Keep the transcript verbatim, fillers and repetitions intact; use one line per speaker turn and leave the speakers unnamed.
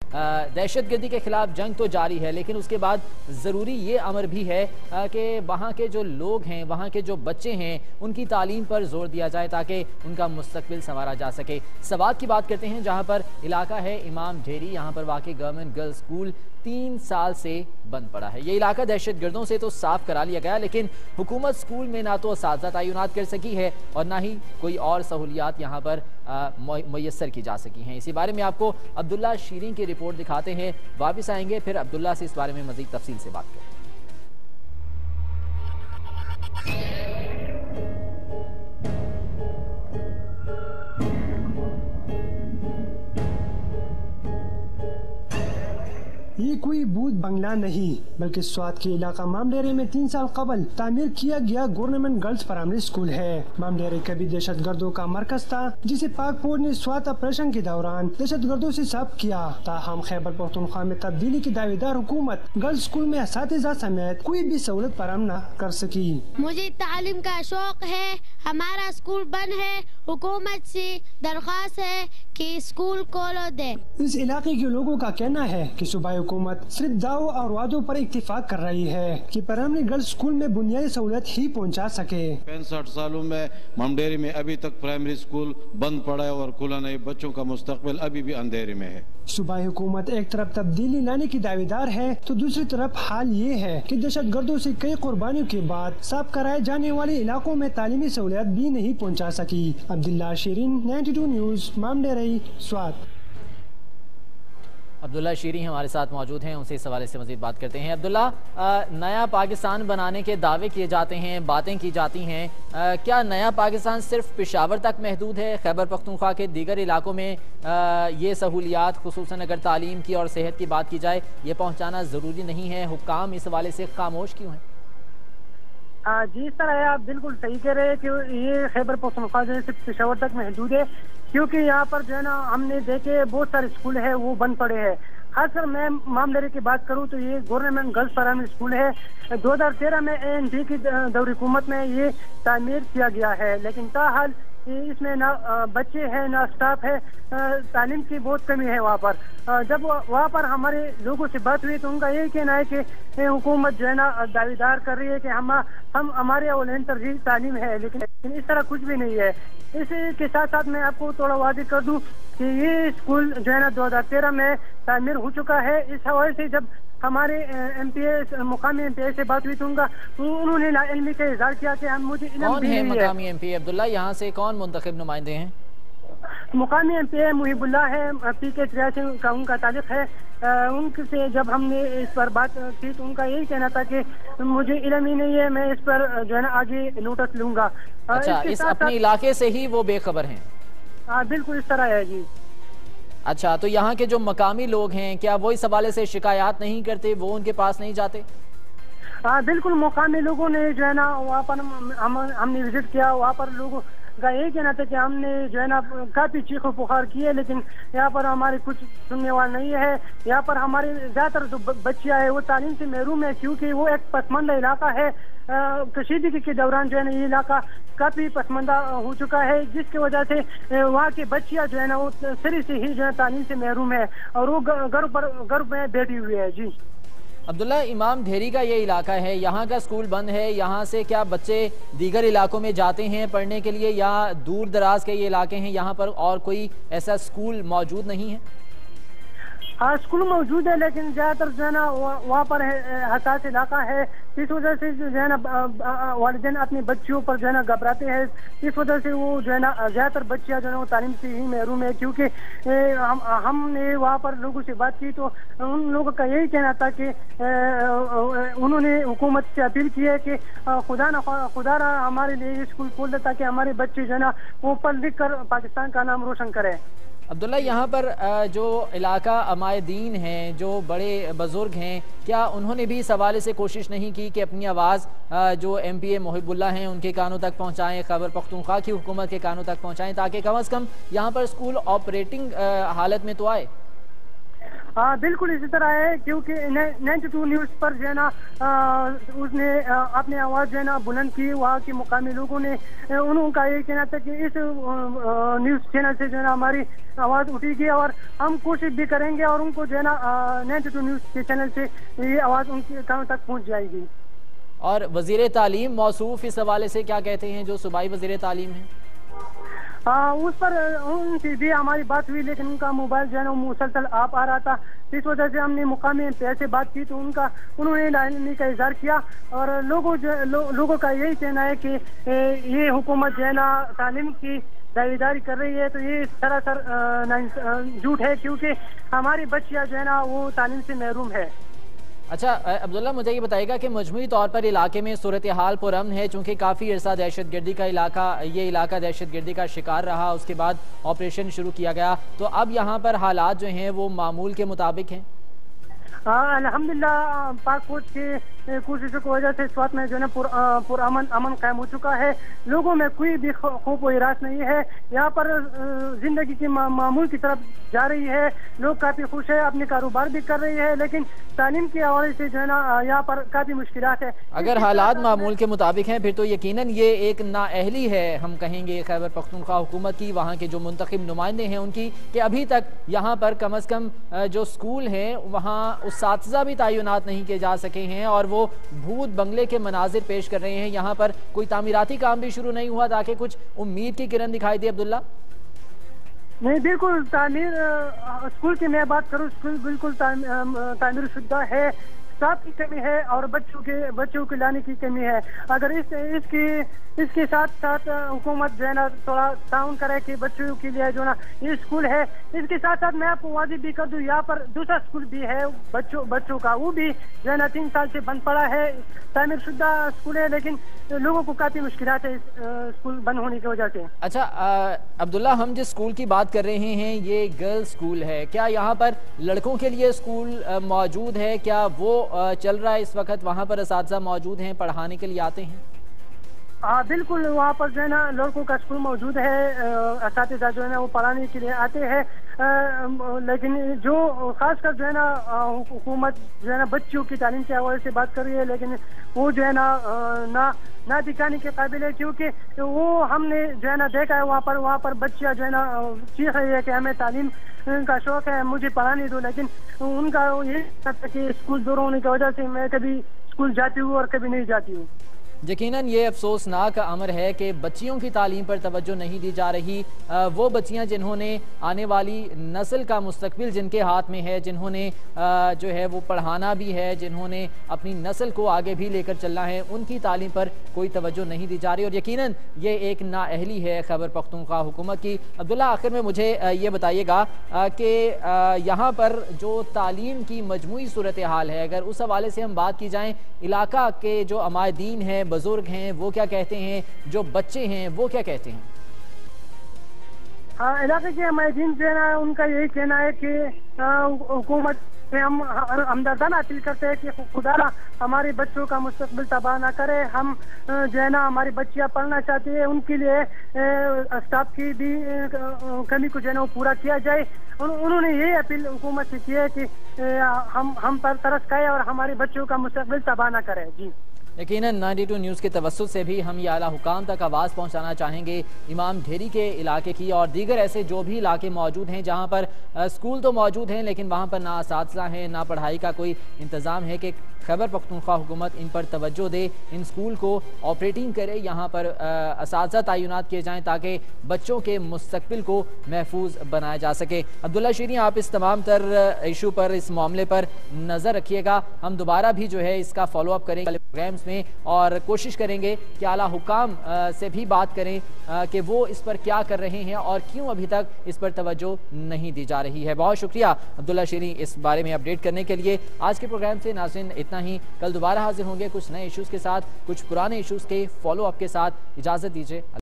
दहशत गर्दी के खिलाफ जंग तो जारी है, लेकिन उसके बाद ज़रूरी ये अमर भी है कि वहाँ के जो लोग हैं, वहाँ के जो बच्चे हैं, उनकी तालीम पर जोर दिया जाए ताकि उनका मुस्तकबिल संवारा जा सके। सवात की बात करते हैं, जहाँ पर इलाका है इमाम ढेरी, यहाँ पर वाक़ई गवर्नमेंट गर्ल्स स्कूल तीन साल से बंद पड़ा है। ये इलाका दहशत गर्दों से तो साफ करा लिया गया, लेकिन हुकूमत स्कूल में ना तो असातिज़ा तैनात कर सकी है और ना ही कोई और सहूलियात यहाँ पर मुयस्सर की जा सकी हैं। इसी बारे में आपको अब्दुल्ला शीरीन की रिपोर्ट दिखाते हैं, वापस आएंगे फिर अब्दुल्ला से इस बारे में मज़ीद तफसील से बात करें।
ये कोई बूथ बंगला नहीं बल्कि स्वात के इलाका मामडेरे में तीन साल कबल तामीर किया गया गवर्नमेंट गर्ल्स प्राइमरी स्कूल है। मामडेरे कभी दहशत गर्दों का मरकज था, जिसे पाक फौज ने स्वात ऑपरेशन के दौरान दहशत गर्दों से साफ किया। ताहम खैबर पख्तूनख्वा में तब्दीली की दावेदार हुकूमत गर्ल्स स्कूल में असातिज़ा समेत कोई भी सहूलत फराहम न कर सकी।
मुझे तालीम का शौक है, हमारा स्कूल बंद है, हुकूमत से दरख्वास्त है कि स्कूल खोलो दे।
इस इलाके के लोगों का कहना है कि सूबाई हुकूमत सिर्फ दावों और वादों पर इत्तेफाक कर रही है कि प्राइमरी गर्ल्स स्कूल में बुनियादी सहूलियत ही पहुंचा सके।
पैंसठ सालों में मामडेरी में अभी तक प्राइमरी स्कूल बंद पड़ा है और खुला नहीं, बच्चों का मुस्तकबिल अभी भी अंधेरे में है।
सूबाई हुकूमत एक तरफ तब्दीली लाने की दावेदार है तो दूसरी तरफ हाल ये है कि दहशत गर्दों से कई कुर्बानियों के बाद साफ कराए जाने वाले इलाकों में तालीमी सहूलियत भी नहीं पहुंचा सकी। Abdullah Shireen, ninety two news, Mamdheri, Swat.
Abdullah Shiri हमारे साथ मौजूद हैं, उनसे इस हवाले से मज़ीद बात करते हैं। अब्दुल्ला, नया पाकिस्तान बनाने के दावे किए जाते हैं, बातें की जाती हैं, आ, क्या नया पाकिस्तान सिर्फ पेशावर तक महदूद है? खैबर पख्तूनख्वा के दीगर इलाकों में आ, ये सहूलियात खुसूसन अगर तालीम की और सेहत की बात की जाए, ये पहुँचाना ज़रूरी नहीं है? हुक्काम इस हवाले से खामोश क्यों हैं?
जी, इस तरह है, आप बिल्कुल सही कह रहे हैं कि ये खैबर पख्तूनख्वा जो है सिर्फ पेशावर तक महदूद है, क्योंकि यहाँ पर जो है ना हमने देखे बहुत सारे स्कूल है वो बंद पड़े हैं। खासकर मैं मामलेरे की बात करूँ तो ये गवर्नमेंट गर्ल्स प्राइमरी स्कूल है, दो हजार तेरह में ए एन डी की दौरी हुकूमत में ये तामीर किया गया है, लेकिन ताहाल इसमें ना बच्चे हैं ना स्टाफ है, तालीम की बहुत कमी है वहाँ पर। जब वहाँ पर हमारे लोगों से बात हुई तो उनका यही कहना है कि हुकूमत जो है ना दावेदार कर रही है कि हम हम हमारे औलैन तरजीह तालीम है, लेकिन इस तरह कुछ भी नहीं है। इसके साथ साथ मैं आपको थोड़ा वादे कर दूं कि ये स्कूल जो है ना दो हजार तेरह में तामीर हो चुका है। इस हवाले से जब हमारे एम पी ए मुकामी एम पी ए से बात हुई तो उनका उन्होंने लाइल्मी का इज़हार किया कि हम मुझे इल्म
कौन है मुकामी एम पी ए? अब्दुल्ला, यहाँ से कौन मुंतखब नुमाइंदे हैं?
मुकामी एम पी ए मुहिबुल्लाह है, पी के सियासी का उनका ताल्लुक है। उनसे जब हमने इस पर बात की तो उनका यही कहना था कि मुझे इल्म ही नहीं है, मैं इस पर जो है ना आगे नोटिस लूंगा।
अच्छा, इस अपने इलाके से ही वो बेखबर हैं?
हाँ बिल्कुल इस तरह है जी।
अच्छा, तो यहाँ के जो मकामी लोग हैं क्या वो इस हवाले से शिकायत नहीं करते, वो उनके पास नहीं जाते?
हाँ बिल्कुल, मुकामी लोगों ने जो है ना वहाँ पर हम हमने विजिट किया, वहाँ पर लोगों का यही कहना था कि हमने जो है ना काफी चीखो पुकार की है, लेकिन यहाँ पर हमारे कुछ सुनने वाला नहीं है। यहाँ पर हमारे ज्यादातर जो बच्चियाँ है वो तालीम से महरूम है, क्योंकि वो एक पसमानदा इलाका है। कशीदगी के दौरान जो है ना ये इलाका काफी पसमानदा हो चुका है, जिसकी वजह से वहाँ की बच्चियाँ जो है ना वो सिरे से ही जो है तालीम से महरूम है और वो गर्व पर गर्व में बैठी हुई है। जी
अब्दुल्ला, इमाम ढेरी का ये इलाका है, यहाँ का स्कूल बंद है, यहाँ से क्या बच्चे दीगर इलाकों में जाते हैं पढ़ने के लिए या दूर दराज के ये इलाके हैं, यहाँ पर और कोई ऐसा स्कूल मौजूद नहीं है?
हाँ स्कूल मौजूद है, लेकिन ज्यादातर जो है ना वहाँ पर हसास इलाका है, इस वजह से जो है ना वालिदैन अपने बच्चियों पर जो है ना घबराते हैं। इस वजह से वो जो है ना ज्यादातर बच्चियाँ जो है वो तालीम से ही महरूम है, क्योंकि हम हमने वहाँ पर लोगों से बात की तो उन लोगों का यही कहना था कि उन्होंने हुकूमत से अपील की है कि खुदा न खुदा ना हमारे लिए स्कूल खोल दे ताकि हमारे बच्चे जो है ना वो पढ़ लिख कर पाकिस्तान का नाम रोशन करें।
अब्दुल्ला, यहाँ पर जो इलाका अमायदीन हैं, जो बड़े बुजुर्ग हैं, क्या उन्होंने भी इस हवाले से कोशिश नहीं की कि अपनी आवाज़ जो एम पी ए मुहिबुल्लाह हैं उनके कानों तक पहुँचाएँ, खैबर पख्तूनख्वा की हुकूमत के कानों तक पहुँचाएँ, ताकि कम अज़ कम यहाँ पर स्कूल ऑपरेटिंग हालत में तो आए?
ہاں بالکل اسی طرح ہے، کیونکہ نائنٹی ٹو نیوز پر جو ہے نا اس نے اپنی آواز جو ہے نا بلند کی، وہاں کے مقامی لوگوں نے انہوں کا یہ کہنا تھا کہ اس نیوز چینل سے جو ہے نا ہماری آواز اٹھے گی اور ہم کوشش بھی کریں گے اور ان کو جو ہے نا نائنٹی ٹو نیوز کے چینل سے یہ آواز ان کے کہاں تک پہنچ جائے گی۔
اور وزیر تعلیم موصوف اس حوالے سے کیا کہتے ہیں، جو صوبائی وزیر تعلیم ہیں؟
ہاں اس پر ان سے بھی ہماری بات ہوئی، لیکن ان کا موبائل جو ہے نا مسلسل آپ آ رہا تھا، اس وجہ سے ہم نے مقامی پیر سے بات کی تو ان کا انہوں نے لاعلمی کا اظہار کیا اور لوگوں جو لوگوں کا یہی کہنا ہے کہ یہ حکومت جو ہے نا تعلیم کی دعویداری کر رہی ہے تو یہ سراسر جھوٹ ہے، کیونکہ ہماری بچیاں جو ہے نا وہ تعلیم سے محروم ہے۔
اچھا عبداللہ، مجھے یہ بتائے گا کہ مجموعی طور پر علاقے میں صورتحال پرامن ہے، چونکہ کافی عرصہ دہشت گردی کا علاقہ یہ علاقہ دہشت گردی کا شکار رہا، اس کے بعد آپریشن شروع کیا گیا، تو اب یہاں پر حالات جو ہیں وہ معمول کے مطابق ہیں؟
الحمدللہ پاک فوج کی کوششوں کی وجہ سے اس وقت میں جو ہے نا پرامن امن قائم ہو چکا ہے، لوگوں میں کوئی بھی خوف و ہراس نہیں ہے، یہاں پر زندگی کی معمول کی طرف جا رہی ہے، لوگ کافی خوش ہے، اپنے کاروبار بھی کر رہی ہے، لیکن تعلیم کے حوالے سے جو ہے نا یہاں پر کافی مشکلات ہے۔
اگر حالات معمول کے مطابق ہیں پھر تو یقیناً یہ ایک نااہلی ہے، ہم کہیں گے خیبر پختونخوا حکومت کی، وہاں کے جو منتخب نمائندے ہیں ان کی، کہ ابھی تک یہاں پر کم از کم جو سکول ہیں وہاں اساتذہ بھی تعینات نہیں کیے جا سکے ہیں اور وہ بھوت بنگلے کے مناظر پیش کر رہے ہیں، یہاں پر کوئی تعمیراتی کام بھی شروع نہیں ہوا تاکہ کچھ امید کی کرن دکھائی دے۔ عبداللہ
نہیں بالکل تعمیر اسکول کی میں بات کروں، اسکول بالکل تعمیر شدہ ہے، اسٹاف کی کمی ہے اور بچوں کے بچوں کو لانے کی کمی ہے۔ اگر اس اس کی اس کے ساتھ ساتھ حکومت جو ہے نا تھوڑا تعاون کرے کہ بچوں کے لیے جو ہے نا یہ اسکول ہے، اس کے ساتھ ساتھ میں آپ کو واضح بھی کر دوں یہاں پر دوسرا اسکول بھی ہے بچوں بچوں کا، وہ بھی جو ہے نا تین سال سے بند پڑا ہے، تعمیر شدہ اسکول ہے، لیکن لوگوں کو کافی مشکلات ہے اس اسکول بند ہونے کی وجہ سے۔
اچھا عبداللہ، ہم جس اسکول کی بات کر رہے ہیں یہ گرل اسکول ہے، کیا یہاں پر لڑکوں کے لیے اسکول موجود ہے؟ کیا وہ چل رہا ہے اس وقت؟ وہاں پر اساتذہ موجود ہیں، پڑھانے کے لیے آتے ہیں؟
ہاں بالکل، وہاں پر جو ہے نا لڑکوں کا اسکول موجود ہے، اساتذہ جو ہے نا وہ پڑھانے کے لیے آتے ہیں، لیکن جو خاص کر جو ہے نا حکومت جو ہے نا بچیوں کی تعلیم کے حوالے سے بات کر رہی ہے، لیکن وہ جو ہے نا نہ نہ دکھانے کے قابل ہے، کیونکہ وہ ہم نے جو ہے نا دیکھا ہے وہاں پر وہاں پر بچیاں جو ہے نا چیخ رہی ہے کہ ہمیں تعلیم کا شوق ہے، مجھے پڑھانے دو، لیکن ان کا یہ کہ اسکول دور ہونے کی وجہ سے میں کبھی اسکول جاتی ہوں اور کبھی نہیں جاتی ہوں۔
یقیناً یہ افسوسناک امر ہے کہ بچیوں کی تعلیم پر توجہ نہیں دی جا رہی، وہ بچیاں جنہوں نے آنے والی نسل کا مستقبل جن کے ہاتھ میں ہے، جنہوں نے جو ہے وہ پڑھانا بھی ہے، جنہوں نے اپنی نسل کو آگے بھی لے کر چلنا ہے، ان کی تعلیم پر کوئی توجہ نہیں دی جا رہی اور یقیناً یہ ایک نااہلی ہے خیبر پختونخوا حکومت کی۔ عبداللہ آخر میں مجھے یہ بتائیے گا کہ یہاں پر جو تعلیم کی مجموعی صورتحال ہے، اگر اس حوالے سے ہم بات کی جائیں، علاقہ کے جو عمائدین ہیں، بزرگ ہیں، وہ کیا کہتے ہیں، جو بچے ہیں وہ کیا کہتے ہیں؟
ہاں علاقے کے عمائدین جو ہے نا ان کا یہی کہنا ہے کہ حکومت سے ہم ہمدردانہ اپیل کرتے ہیں کہ خدا ہمارے بچوں کا مستقبل تباہ نہ کرے، ہم جو ہے نا ہماری بچیاں پڑھنا چاہتی ہے، ان کے لیے اسٹاف کی بھی کمی کو جو ہے نا وہ پورا کیا جائے۔ انہوں نے یہ اپیل حکومت سے کی ہے کہ ہم ہم پر ترس کھائے اور ہمارے بچوں کا مستقبل تباہ نہ کرے۔ جی
یقیناً نائنٹی ٹو نیوز کے توسط سے بھی ہم یہ اعلیٰ حکام تک آواز پہنچانا چاہیں گے، امام ڈھیری کے علاقے کی اور دیگر ایسے جو بھی علاقے موجود ہیں جہاں پر اسکول تو موجود ہیں لیکن وہاں پر نہ اساتذہ ہیں، نہ پڑھائی کا کوئی انتظام ہے، کہ خیبر پختونخوا حکومت ان پر توجہ دے، ان اسکول کو آپریٹنگ کرے، یہاں پر اساتذہ تعینات کیے جائیں تاکہ بچوں کے مستقبل کو محفوظ بنایا جا سکے۔ عبداللہ شیریں، آپ اس تمام تر ایشو پر، اس معاملے پر نظر رکھیے گا، ہم دوبارہ بھی جو ہے اس کا فالو اپ کریں گے پروگرامز میں اور کوشش کریں گے کہ اعلیٰ حکام سے بھی بات کریں کہ وہ اس پر کیا کر رہے ہیں اور کیوں ابھی تک اس پر توجہ نہیں دی جا رہی ہے۔ بہت شکریہ عبداللہ شیریں اس بارے میں اپڈیٹ کرنے کے لیے۔ آج کے پروگرام سے ناظرین اتنا ہی، کل دوبارہ حاضر ہوں گے کچھ نئے ایشوز کے ساتھ، کچھ پرانے ایشوز کے فالو اپ کے ساتھ۔ اجازت دیجیے۔